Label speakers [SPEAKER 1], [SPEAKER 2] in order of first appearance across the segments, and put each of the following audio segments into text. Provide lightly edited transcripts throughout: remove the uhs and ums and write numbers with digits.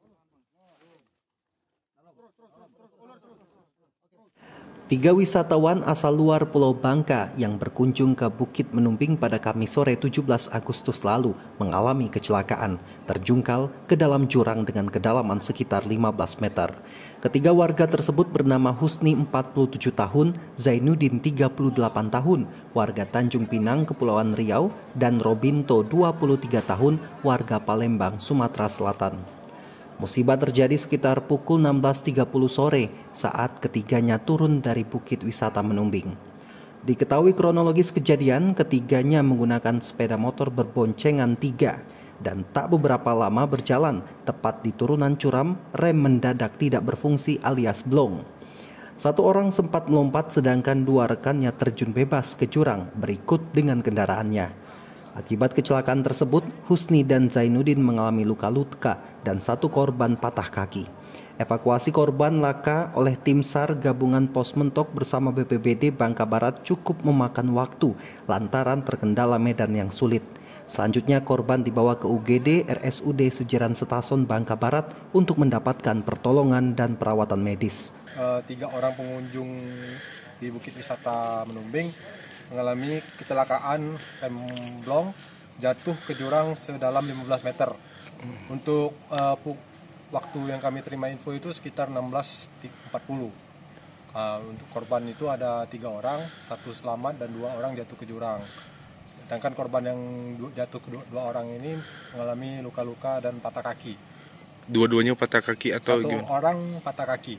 [SPEAKER 1] Tiga wisatawan asal luar Pulau Bangka yang berkunjung ke Bukit Menumbing pada Kamis sore 17 Agustus lalu mengalami kecelakaan, terjungkal ke dalam jurang dengan kedalaman sekitar 15 meter. Ketiga warga tersebut bernama Husni 47 tahun, Zainuddin 38 tahun, warga Tanjung Pinang, Kepulauan Riau, dan Robinto 23 tahun, warga Palembang, Sumatera Selatan. Musibah terjadi sekitar pukul 16.30 sore saat ketiganya turun dari Bukit Wisata Menumbing. Diketahui kronologis kejadian, ketiganya menggunakan sepeda motor berboncengan tiga dan tak beberapa lama berjalan, tepat di turunan curam, rem mendadak tidak berfungsi alias blong. Satu orang sempat melompat sedangkan dua rekannya terjun bebas ke jurang berikut dengan kendaraannya. Akibat kecelakaan tersebut, Husni dan Zainuddin mengalami luka-luka dan satu korban patah kaki. Evakuasi korban laka oleh tim SAR gabungan Pos Mentok bersama BPBD Bangka Barat cukup memakan waktu lantaran terkendala medan yang sulit. Selanjutnya korban dibawa ke UGD RSUD Sejaran Setason Bangka Barat untuk mendapatkan pertolongan dan perawatan medis.
[SPEAKER 2] Tiga orang pengunjung di Bukit Wisata Menumbing mengalami kecelakaan rem blong jatuh ke jurang sedalam 15 meter. Untuk waktu yang kami terima info itu sekitar 16.40. Untuk korban itu ada 3 orang, 1 selamat dan 2 orang jatuh ke jurang. Sedangkan korban yang jatuh ke 2 orang ini mengalami luka-luka dan patah kaki.
[SPEAKER 3] Dua-duanya patah kaki atau
[SPEAKER 2] Satu
[SPEAKER 3] gimana?
[SPEAKER 2] orang patah kaki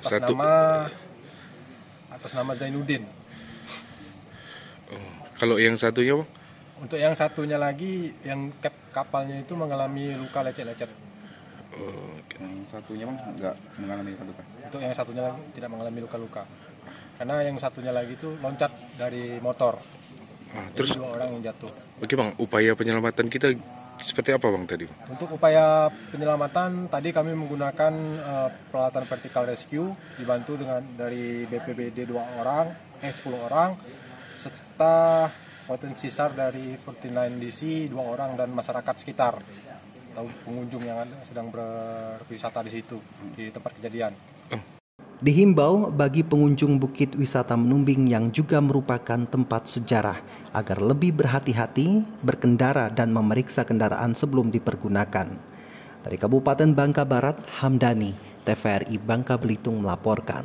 [SPEAKER 2] atas nama Zainuddin.
[SPEAKER 3] Kalau yang satunya, Bang?
[SPEAKER 2] Untuk yang satunya lagi, yang kapalnya itu mengalami luka lecet-lecet.
[SPEAKER 4] Yang satunya Bang nggak mengalami luka-luka?
[SPEAKER 2] Untuk yang satunya lagi tidak mengalami luka-luka. Karena yang satunya lagi itu loncat dari motor.
[SPEAKER 3] Terus
[SPEAKER 2] 2 orang yang jatuh.
[SPEAKER 3] Oke Bang, upaya penyelamatan kita seperti apa Bang tadi?
[SPEAKER 2] Untuk upaya penyelamatan tadi kami menggunakan peralatan vertical rescue dibantu dari BPBD 10 orang serta potensi SAR dari 49 DC 2 orang dan masyarakat sekitar atau pengunjung yang sedang berwisata di situ di tempat kejadian.
[SPEAKER 1] Dihimbau bagi pengunjung Bukit Wisata Menumbing yang juga merupakan tempat sejarah agar lebih berhati-hati berkendara dan memeriksa kendaraan sebelum dipergunakan. Dari Kabupaten Bangka Barat, Hamdani, TVRI Bangka Belitung melaporkan.